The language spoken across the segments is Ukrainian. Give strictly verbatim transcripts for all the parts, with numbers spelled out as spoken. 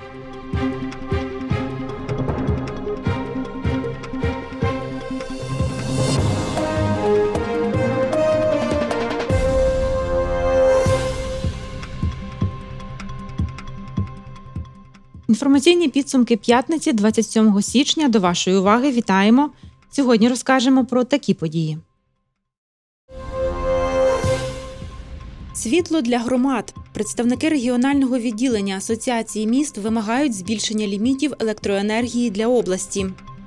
Інформаційні підсумки п'ятниці, двадцять сьомого січня. До вашої уваги вітаємо! Сьогодні розкажемо про такі події. Світло для громад. Представники регіонального відділення Асоціації міст вимагають збільшення лімітів електроенергії для області.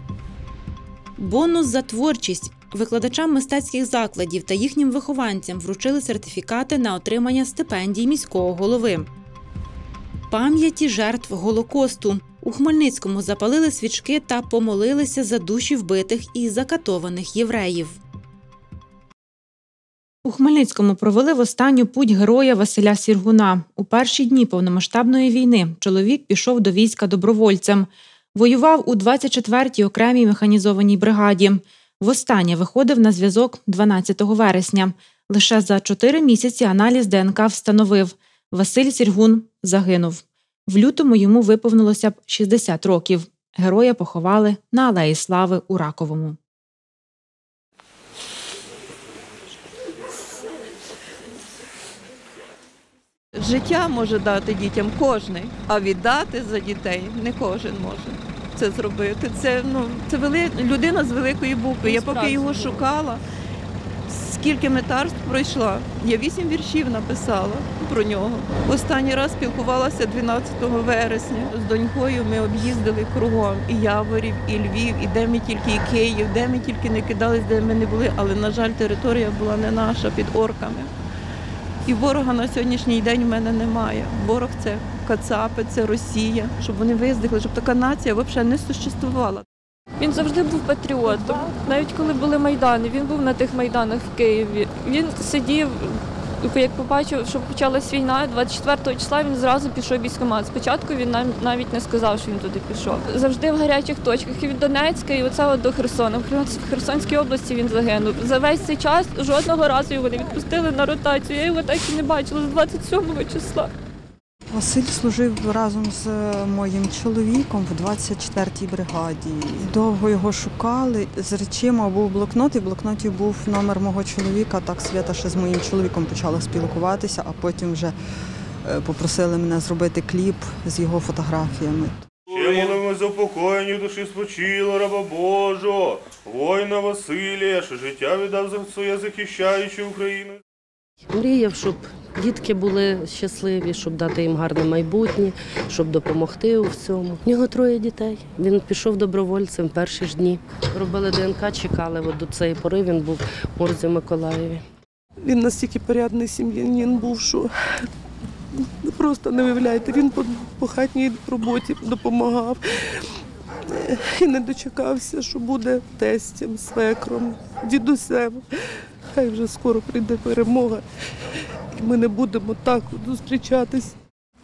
Бонус за творчість. Викладачам мистецьких закладів та їхнім вихованцям вручили сертифікати на отримання стипендій міського голови. Пам'яті жертв Голокосту. У Хмельницькому запалили свічки та помолилися за душі вбитих і закатованих євреїв. У Хмельницькому провели в останню путь героя Василя Сіргуна. У перші дні повномасштабної війни чоловік пішов до війська добровольцем. Воював у двадцять четвертій окремій механізованій бригаді. Востаннє виходив на зв'язок дванадцятого вересня. Лише за чотири місяці аналіз ДНК встановив – Василь Сіргун загинув. В лютому йому виповнилося б шістдесят років. Героя поховали на Алеї Слави у Раковому. Життя може дати дітям кожний, а віддати за дітей не кожен може це зробити. Це, ну, це вели... людина з великої букви. Я поки його шукала, скільки метарств пройшла. Я вісім віршів написала про нього. Останній раз спілкувалася дванадцятого вересня. З донькою ми об'їздили кругом і Яворів, і Львів, і де ми тільки, і Київ, де ми тільки не кидались, де ми не були. Але, на жаль, територія була не наша, під орками. І ворога на сьогоднішній день в мене немає. Ворог – це кацапи, це Росія. Щоб вони виздихли, щоб така нація взагалі не существувала. Він завжди був патріотом. Навіть коли були Майдани, він був на тих Майданах в Києві. Він сидів, як побачив, що почалась війна, двадцять четвертого числа він зразу пішов в військкомат. Спочатку він нам навіть не сказав, що він туди пішов. Завжди в гарячих точках. І від Донецька, і оце от до Херсона. В Херсонській області він загинув. За весь цей час жодного разу його не відпустили на ротацію. Я його так і не бачила з двадцять сьомого числа. Василь служив разом з моїм чоловіком в двадцять четвертій бригаді. Довго його шукали. З речима був блокнот, і в блокноті був номер мого чоловіка. Так Свята ще з моїм чоловіком почала спілкуватися, а потім вже попросили мене зробити кліп з його фотографіями. Ще молимо за упокоєння душі спочило раба Божого, воїна Василія, що життя віддав за своє, захищаючи Україну. Мріяв, щоб дітки були щасливі, щоб дати їм гарне майбутнє, щоб допомогти у всьому. У нього троє дітей. Він пішов добровольцем в перші ж дні. Робили ДНК, чекали от до цієї пори, він був в Морзі Миколаєві. Він настільки порядний сім'янин був, що просто не виявляєте, він по, по хатній роботі допомагав і не дочекався, що буде тестем, свекром, дідусем. Хай вже скоро прийде перемога, і ми не будемо так зустрічатись.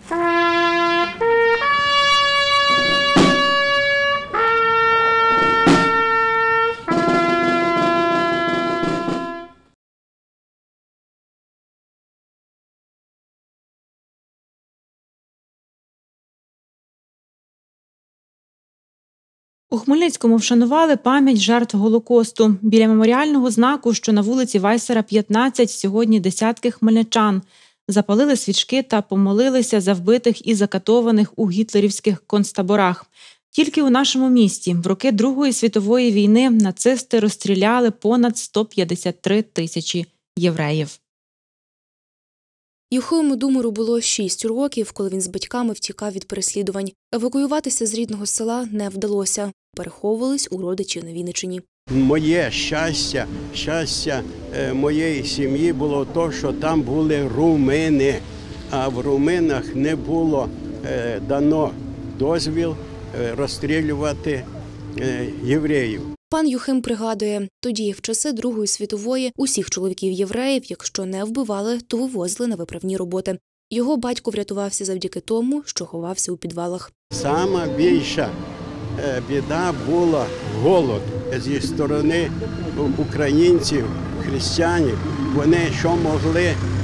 У Хмельницькому вшанували пам'ять жертв Голокосту. Біля меморіального знаку, що на вулиці Вайсера, п'ятнадцять, сьогодні десятки хмельничан запалили свічки та помолилися за вбитих і закатованих у гітлерівських концтаборах. Тільки у нашому місті в роки Другої світової війни нацисти розстріляли понад сто п'ятдесят три тисячі євреїв. Юхиму Думуру було шість років, коли він з батьками втікав від переслідувань. Евакуюватися з рідного села не вдалося. Переховувались у родичів на Вінниччині. Моє щастя, щастя моєї сім'ї було те, що там були румуни, а в румунах не було дано дозвіл розстрілювати євреїв. Пан Юхим пригадує, тоді, в часи Другої світової, усіх чоловіків-євреїв, якщо не вбивали, то вивозили на виправні роботи. Його батько врятувався завдяки тому, що ховався у підвалах. Сама більша біда була голод зі сторони українців, християнів. Вони що могли,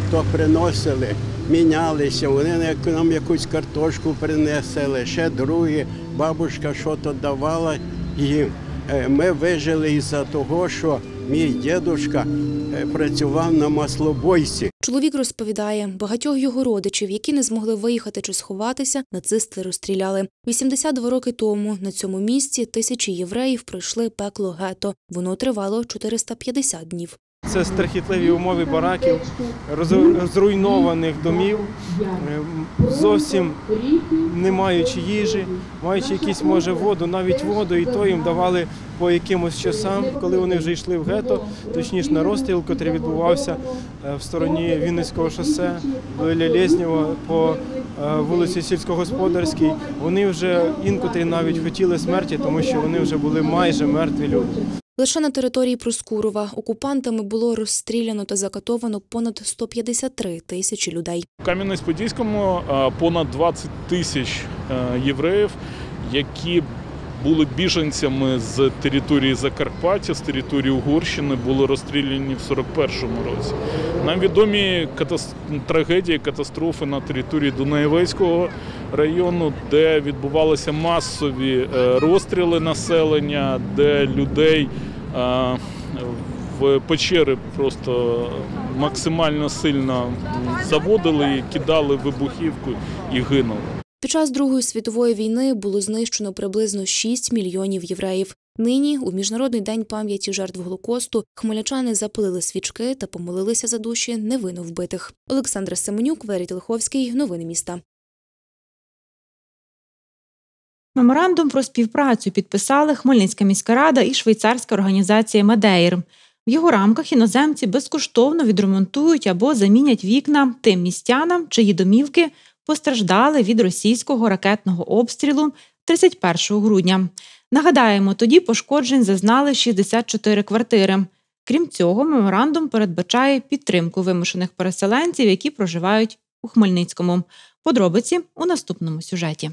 то приносили, мінялися, вони нам якусь картошку принесли, ще другі, бабушка щось давала їм. Ми вижили із-за того, що мій дідусь працював на маслобойці. Чоловік розповідає, багатьох його родичів, які не змогли виїхати чи сховатися, нацисти розстріляли. вісімдесят два роки тому на цьому місці тисячі євреїв пройшли пекло гетто. Воно тривало чотириста п'ятдесят днів. Це страхітливі умови бараків, зруйнованих домів, зовсім не маючи їжі, маючи якісь, може, воду, навіть воду, і то їм давали по якимось часам, коли вони вже йшли в гетто, точніше на розстріл, який відбувався в стороні Вінницького шосе, біля Лєзнєва, по вулиці Сільськогосподарській. Вони вже інкотрі навіть хотіли смерті, тому що вони вже були майже мертві люди. Лише на території Проскурова окупантами було розстріляно та закатовано понад сто п'ятдесят три тисячі людей. В Кам'янець-Подільському понад двадцять тисяч євреїв, які були біженцями з території Закарпаття, з території Угорщини, були розстріляні в сорок першому році. Нам відомі трагедії, катастрофи на території Дунаєвецького району, де відбувалися масові розстріли населення, де людей в печери просто максимально сильно заводили, кидали вибухівку і гинули. Під час Другої світової війни було знищено приблизно шість мільйонів євреїв. Нині, у Міжнародний день пам'яті жертв Голокосту, хмельничани запалили свічки та помолилися за душі невинно вбитих. Олександра Семенюк, Валерій Телеховський. Новини міста. Меморандум про співпрацю підписали Хмельницька міська рада і швейцарська організація «Медеїр». В його рамках іноземці безкоштовно відремонтують або замінять вікна тим містянам, чиї домівки постраждали від російського ракетного обстрілу тридцять першого грудня. Нагадаємо, тоді пошкоджень зазнали шістдесят чотири квартири. Крім цього, меморандум передбачає підтримку вимушених переселенців, які проживають у Хмельницькому. Подробиці у наступному сюжеті.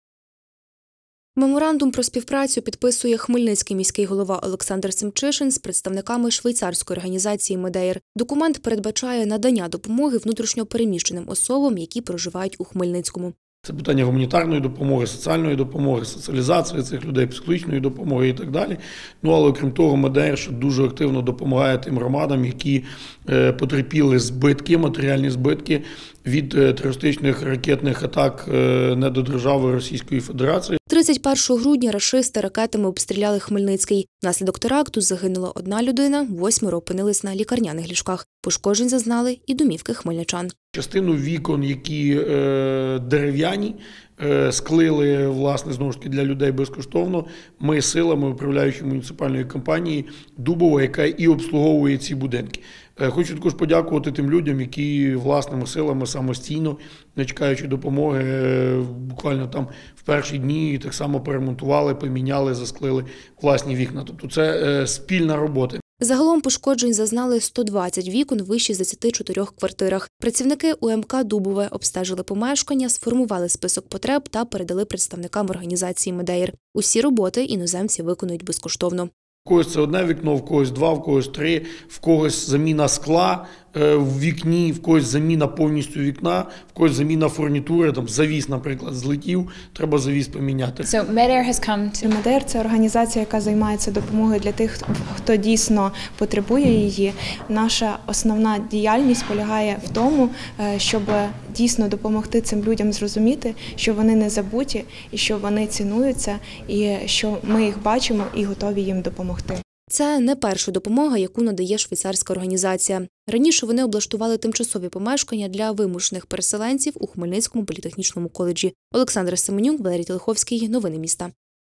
Меморандум про співпрацю підписує хмельницький міський голова Олександр Семчишин з представниками швейцарської організації «Медеїр». Документ передбачає надання допомоги внутрішньо переміщеним особам, які проживають у Хмельницькому. Це питання гуманітарної допомоги, соціальної допомоги, соціалізації цих людей, психологічної допомоги і так далі. Ну, але окрім того, «Медеїр» дуже активно допомагає тим громадам, які потерпіли збитки, матеріальні збитки від терористичних ракетних атак недодержави Російської Федерації. тридцять першого грудня рашисти ракетами обстріляли Хмельницький. Внаслідок теракту загинула одна людина, восьмеро опинились на лікарняних ліжках. Пошкоджень зазнали і домівки хмельничан. Частину вікон, які е, дерев'яні, е, склили, власне, знову ж таки, для людей безкоштовно. Ми силами управляючої муніципальної компанії «Дубова», яка і обслуговує ці будинки. Е, хочу також подякувати тим людям, які власними силами самостійно, не чекаючи допомоги, е, буквально там в перші дні так само перемонтували, поміняли, засклили власні вікна. Тобто це е, спільна робота. Загалом пошкоджень зазнали сто двадцять вікон в вище шістдесяти чотирьох квартирах. Працівники У Ем Ка «Дубове» обстежили помешкання, сформували список потреб та передали представникам організації «Медеїр». Усі роботи іноземці виконують безкоштовно. В когось це одне вікно, в когось два, в когось три, в когось заміна скла в вікні, в когось заміна повністю вікна, в когось заміна фурнітури, там завіс, наприклад, злетів, треба завіс поміняти. So, Медеїр has come to... Медеїр – це організація, яка займається допомогою для тих, хто дійсно потребує її. Наша основна діяльність полягає в тому, щоб дійсно допомогти цим людям зрозуміти, що вони не забуті, і що вони цінуються, і що ми їх бачимо і готові їм допомогти. Це не перша допомога, яку надає швейцарська організація. Раніше вони облаштували тимчасові помешкання для вимушених переселенців у Хмельницькому політехнічному коледжі. Олександра Семенюк, Валерій Телеховський. Новини міста.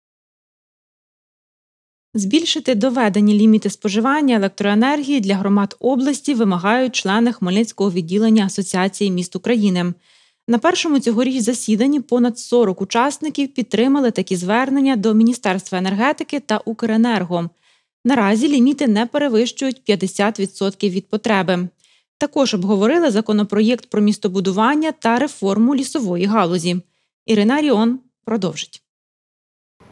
Збільшити доведені ліміти споживання електроенергії для громад області вимагають члени Хмельницького відділення Асоціації міст України. На першому цьогоріч засіданні понад сорок учасників підтримали такі звернення до Міністерства енергетики та Укренерго. Наразі ліміти не перевищують п'ятдесят відсотків від потреби. Також обговорили законопроєкт про містобудування та реформу лісової галузі. Ірина Ріон продовжить.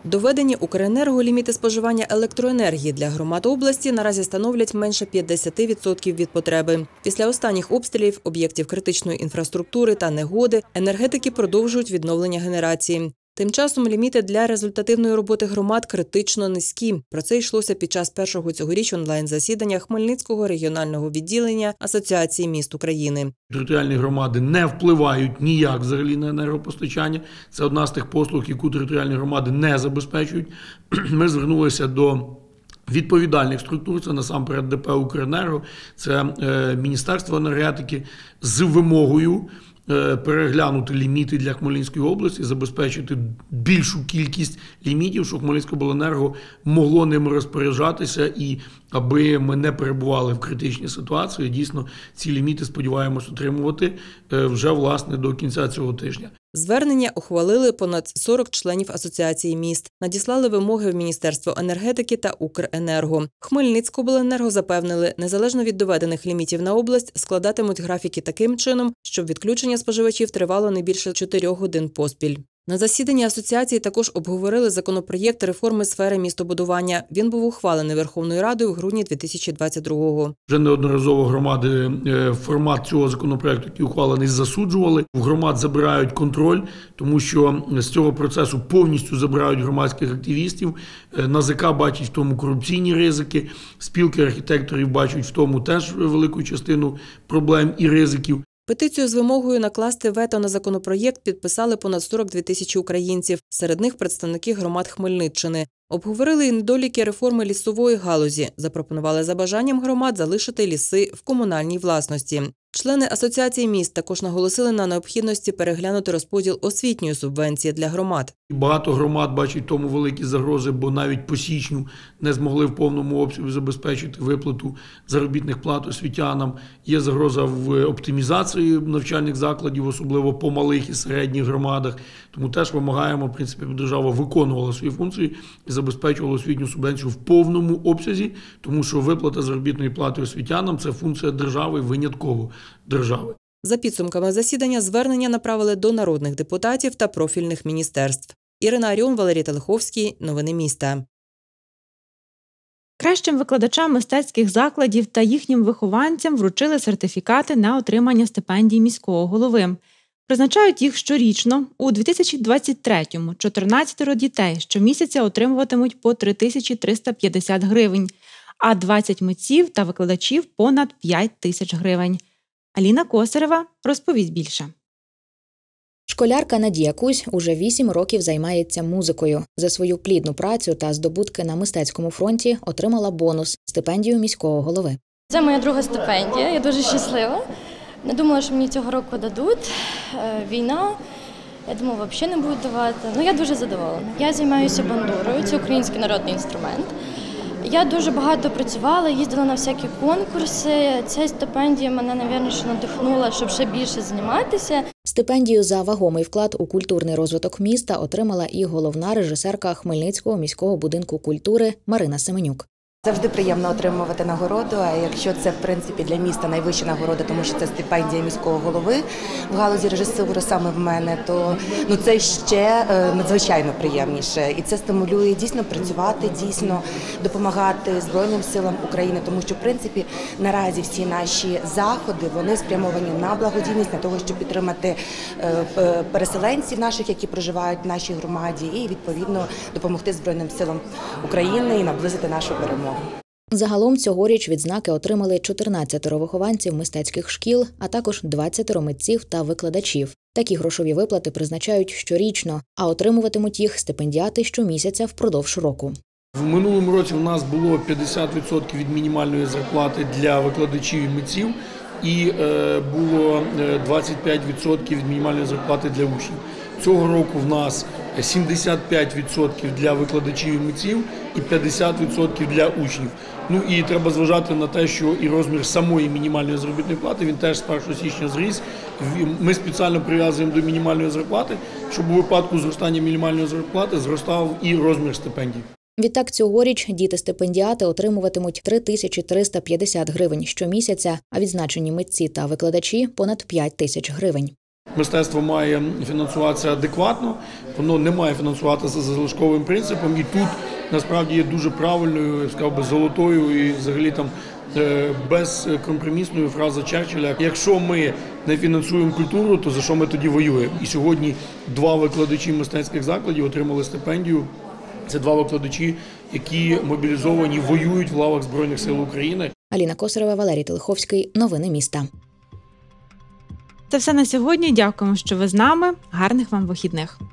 Доведені Укренерго ліміти споживання електроенергії для громад області наразі становлять менше п'ятдесят відсотків від потреби. Після останніх обстрілів, об'єктів критичної інфраструктури та негоди енергетики продовжують відновлення генерації. Тим часом ліміти для результативної роботи громад критично низькі. Про це йшлося під час першого цьогоріч онлайн-засідання Хмельницького регіонального відділення Асоціації міст України. Територіальні громади не впливають ніяк взагалі на енергопостачання. Це одна з тих послуг, яку територіальні громади не забезпечують. Ми звернулися до відповідальних структур, це насамперед ДП «Укренерго», це Міністерство енергетики з вимогою переглянути ліміти для Хмельницької області, забезпечити більшу кількість лімітів, щоб Хмельницькобленерго могло ними розпоряджатися і аби ми не перебували в критичній ситуації. Дійсно, ці ліміти сподіваємось отримувати вже, власне, до кінця цього тижня. Звернення ухвалили понад сорок членів Асоціації міст. Надіслали вимоги в Міністерство енергетики та Укренерго. Хмельницькобленерго запевнили, незалежно від доведених лімітів на область, складатимуть графіки таким чином, щоб відключення споживачів тривало не більше чотирьох годин поспіль. На засіданні асоціації також обговорили законопроєкт реформи сфери містобудування. Він був ухвалений Верховною Радою в грудні дві тисячі двадцять другого. Вже неодноразово громади формат цього законопроєкту, який ухвалений, засуджували. В громад забирають контроль, тому що з цього процесу повністю забирають громадських активістів. НАЗК бачить в тому корупційні ризики, спілки архітекторів бачать в тому теж велику частину проблем і ризиків. Петицію з вимогою накласти вето на законопроєкт підписали понад сорок дві тисячі українців, серед них представники громад Хмельниччини. Обговорили і недоліки реформи лісової галузі, запропонували за бажанням громад залишити ліси в комунальній власності. Члени Асоціації міст також наголосили на необхідності переглянути розподіл освітньої субвенції для громад. Багато громад бачать тому великі загрози, бо навіть по січню не змогли в повному обсязі забезпечити виплату заробітних плат освітянам. Є загроза в оптимізації навчальних закладів, особливо по малих і середніх громадах. Тому теж вимагаємо, в принципі, щоб держава виконувала свої функції і забезпечувала освітню субвенцію в повному обсязі, тому що виплата заробітної плати освітянам – це функція держави, винятково держави. За підсумками засідання звернення направили до народних депутатів та профільних міністерств. Ірина Аріон, Валерій Телеховський. Новини міста. Кращим викладачам мистецьких закладів та їхнім вихованцям вручили сертифікати на отримання стипендій міського голови. Призначають їх щорічно. У дві тисячі двадцять третьому чотирнадцять дітей щомісяця отримуватимуть по три тисячі триста п'ятдесят гривень, а двадцять митців та викладачів – понад п'ять тисяч гривень. Аліна Косарева розповість більше. Школярка Надія Кузь уже вісім років займається музикою. За свою плідну працю та здобутки на мистецькому фронті отримала бонус – стипендію міського голови. Це моя друга стипендія, я дуже щаслива. Не думала, що мені цього року дадуть. Війна, я думала, взагалі не будуть давати. Ну, я дуже задоволена. Я займаюся бандурою, це український народний інструмент. Я дуже багато працювала, їздила на всякі конкурси. Ця стипендія мене, мабуть, надихнула, щоб ще більше займатися. Стипендію за вагомий вклад у культурний розвиток міста отримала і головна режисерка Хмельницького міського будинку культури Марина Семенюк. Завжди приємно отримувати нагороду, а якщо це, в принципі, для міста найвища нагорода, тому що це стипендія міського голови в галузі режисури саме в мене, то ну, це ще надзвичайно приємніше. І це стимулює дійсно працювати, дійсно допомагати Збройним силам України, тому що, в принципі, наразі всі наші заходи, вони спрямовані на благодійність, на того, щоб підтримати переселенців наших, які проживають в нашій громаді, і, відповідно, допомогти Збройним силам України і наблизити нашу перемогу. Загалом цьогоріч відзнаки отримали чотирнадцять вихованців мистецьких шкіл, а також двадцять митців та викладачів. Такі грошові виплати призначають щорічно, а отримуватимуть їх стипендіати щомісяця впродовж року. В минулому році у нас було п'ятдесят відсотків від мінімальної зарплати для викладачів і митців і було двадцять п'ять відсотків від мінімальної зарплати для учнів. Цього року в нас сімдесят п'ять відсотків для викладачів і митців і п'ятдесят відсотків для учнів. Ну і треба зважати на те, що і розмір самої мінімальної заробітної плати, він теж з першого січня зріс. Ми спеціально прив'язуємо до мінімальної зарплати, щоб у випадку зростання мінімальної зарплати зростав і розмір стипендій. Відтак цьогоріч діти-стипендіати отримуватимуть три тисячі триста п'ятдесят гривень щомісяця, а відзначені митці та викладачі – понад п'ять тисяч гривень. Мистецтво має фінансуватися адекватно, воно не має фінансуватися за залишковим принципом. І тут насправді є дуже правильною, я сказав би, золотою і взагалі там безкомпромісною фраза Черчилля: якщо ми не фінансуємо культуру, то за що ми тоді воюємо? І сьогодні два викладачі мистецьких закладів отримали стипендію. Це два викладачі, які мобілізовані, воюють в лавах Збройних сил України. Аліна Косарева, Валерій Телеховський. Новини міста. Це все на сьогодні. Дякуємо, що ви з нами. Гарних вам вихідних.